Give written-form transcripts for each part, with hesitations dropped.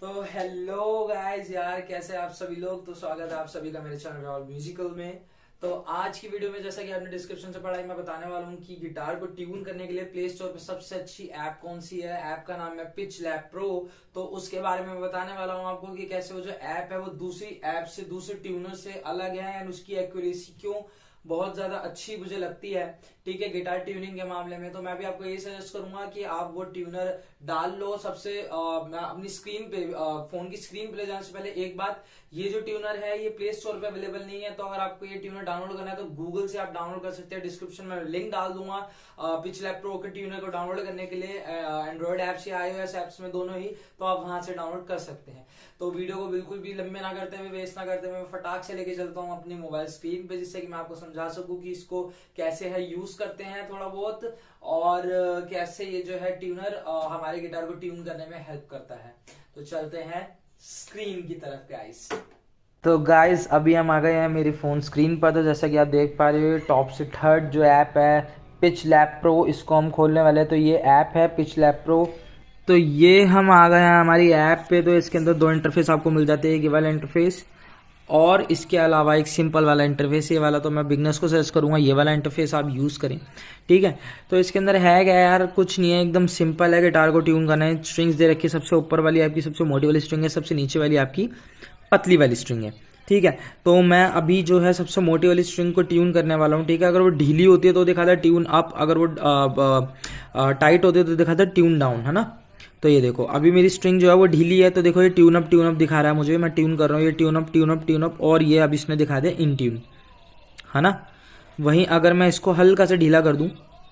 तो hello guys यार, कैसे आप सभी लोग। तो स्वागत है आप सभी का मेरे चैनल राहुल म्यूजिकल में। तो आज की वीडियो में जैसा कि आपने डिस्क्रिप्शन से पढ़ा, मैं बताने वाला हूँ कि गिटार को ट्यून करने के लिए प्ले स्टोर पे सबसे अच्छी ऐप कौन सी है। ऐप का नाम है पिच लैब प्रो। तो उसके बारे में बताने वाला हूँ आपको कि कैसे वो जो ऐप है वो दूसरी ऐप से, दूसरे ट्यूनर से अलग है एंड उसकी एक्यूरेसी क्यों बहुत ज्यादा अच्छी मुझे लगती है। ठीक है, गिटार ट्यूनिंग के मामले में तो मैं भी आपको यही सजेस्ट करूंगा कि आप वो ट्यूनर डाल लो। सबसे मैं अपनी स्क्रीन पे, फोन की स्क्रीन पे ले जाने से पहले एक बात, ये जो ट्यूनर है ये प्ले स्टोर पे अवेलेबल नहीं है। तो अगर आपको ये ट्यूनर डाउनलोड करना है तो गूगल से आप डाउनलोड कर सकते हैं। डिस्क्रिप्शन में लिंक डाल दूंगा पिच लैब प्रो के ट्यूनर को डाउनलोड करने के लिए, एंड्रॉइड एप्स या iOS एप्स में दोनों ही, तो आप वहां से डाउनलोड कर सकते हैं। तो वीडियो को बिल्कुल भी लंबे ना करते हुए, वेस्ट ना करते हुए, मैं फटाक से लेके चलता हूँ अपनी मोबाइल स्क्रीन पे, जिससे कि मैं आपको समझा सकूं कि इसको कैसे है यूज करते हैं थोड़ा बहुत, और कैसे ये जो है ट्यूनर हमारे गिटार को ट्यून करने में हेल्प करता है। तो चलते हैं स्क्रीन की तरफ गाइस। तो गाइस अभी हम आ गए हैं मेरी फोन स्क्रीन पर। तो जैसा कि आप देख पा रहे हो, टॉप से थर्ड जो ऐप है पिच लैब प्रो, इसको हम खोलने वाले हैं। तो ये ऐप है पिच लैब प्रो। तो ये हम आ गए हैं हमारी ऐप पे। तो इसके अंदर दो इंटरफेस आपको मिल जाते हैं, ये वाला इंटरफेस और इसके अलावा एक सिंपल वाला इंटरफेस। ये वाला तो मैं बिगनर्स को सजेस्ट करूंगा, ये वाला इंटरफेस आप यूज करें। ठीक है, तो इसके अंदर है क्या यार, कुछ नहीं है, एकदम सिंपल है। गिटार को ट्यून करना है, स्ट्रिंग्स दे रखी है। सबसे ऊपर वाली आपकी सबसे मोटी वाली स्ट्रिंग है, सबसे नीचे वाली आपकी पतली वाली स्ट्रिंग है। ठीक है, तो मैं अभी जो है सबसे मोटी वाली स्ट्रिंग को ट्यून करने वाला हूँ। ठीक है, अगर वो ढीली होती है तो दिखाता है ट्यून अप, अगर वो टाइट होती है तो दिखाता है ट्यून डाउन, है ना। तो ये देखो अभी मेरी स्ट्रिंग जो है वो ढीली है, तो देखो ये ट्यून अप दिखा रहा है मुझे, मैं ट्यून कर रहा हूँ, ये ट्यून अप, और ये अब इसने दिखा दिया इन ट्यून, है ना। वहीं अगर मैं इसको हल्का सा ढीला कर दूं,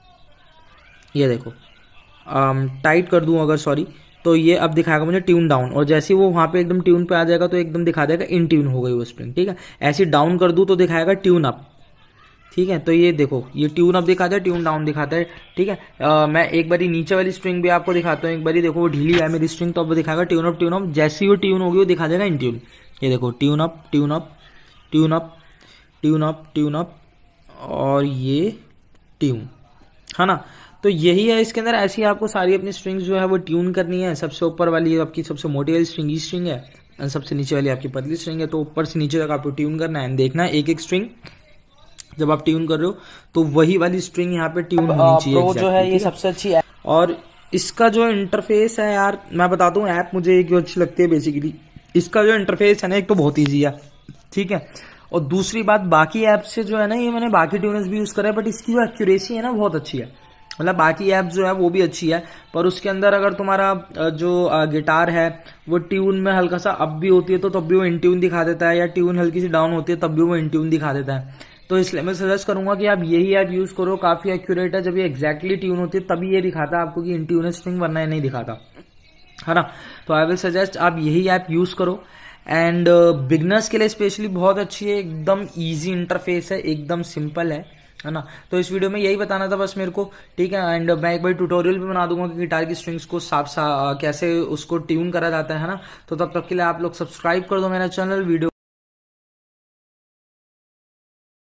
ये देखो टाइट कर दूं अगर, सॉरी, तो ये अब दिखाएगा मुझे ट्यून डाउन। और जैसे ही वो वहां पे एकदम ट्यून पे आ जाएगा तो एकदम दिखा देगा इन ट्यून हो गई वो स्ट्रिंग। ठीक है, ऐसे डाउन कर दूं तो दिखाएगा ट्यून अप। ठीक है, तो ये देखो ये ट्यून अप दिखाता है, ट्यून डाउन दिखाता है। ठीक है, मैं एक बारी नीचे वाली स्ट्रिंग भी आपको दिखाता हूँ। एक बारी देखो वो ढीली है मेरी स्ट्रिंग, तो अब दिखाएगा ट्यून अप। जैसी वो ट्यून होगी वो दिखा देगा इन ट्यून। ये देखो ट्यून अप, और ये ट्यून, है ना। तो यही है इसके अंदर। ऐसी आपको सारी अपनी स्ट्रिंग्स जो है वो ट्यून करनी है। सबसे ऊपर वाली आपकी सबसे मोटी वाली स्ट्रिंग ई स्ट्रिंग है, सबसे नीचे वाली आपकी पतली स्ट्रिंग है। तो ऊपर से नीचे तक आपको ट्यून करना है। देखना है एक एक स्ट्रिंग जब आप ट्यून कर रहे हो तो वही वाली स्ट्रिंग यहाँ पे ट्यून होनी चाहिए। प्रो जो है ये सबसे अच्छी है। और इसका जो इंटरफेस है यार, मैं बताता हूँ ऐप मुझे क्यों अच्छी लगती है। बेसिकली इसका जो इंटरफेस है ना, एक तो बहुत ईजी है, ठीक है, और दूसरी बात बाकी ऐप से जो है ना, ये मैंने बाकी ट्यूनर्स भी यूज करा है, बट इसकी जो एक्यूरेसी है ना बहुत अच्छी है। मतलब बाकी ऐप जो है वो भी अच्छी है, पर उसके अंदर अगर तुम्हारा जो गिटार है वो ट्यून में हल्का सा अप भी होती है तो तब भी वो इन ट्यून दिखा देता है, या ट्यून हल्की सी डाउन होती है तब भी वो इन ट्यून दिखा देता है। तो इसलिए मैं सजेस्ट करूंगा कि आप यही ऐप यूज करो, काफी एक्यूरेट है। जब ये एग्जैक्टली ट्यून होती है तभी ये दिखाता है आपको कि इन ट्यून है स्ट्रिंग, वरना ये नहीं दिखाता, है ना। तो आई विल सजेस्ट आप यही ऐप यूज करो। एंड बिगनर्स के लिए स्पेशली बहुत अच्छी है, एकदम इजी इंटरफेस है, एकदम सिंपल है ना। तो इस वीडियो में यही बताना था बस मेरे को, ठीक है। एंड मैं एक बार ट्यूटोरियल भी बना दूंगा कि गिटार की स्ट्रिंग्स को कैसे उसको ट्यून करा जाता है ना। तो तब तक के लिए आप लोग सब्सक्राइब कर दो मेरा चैनल। वीडियो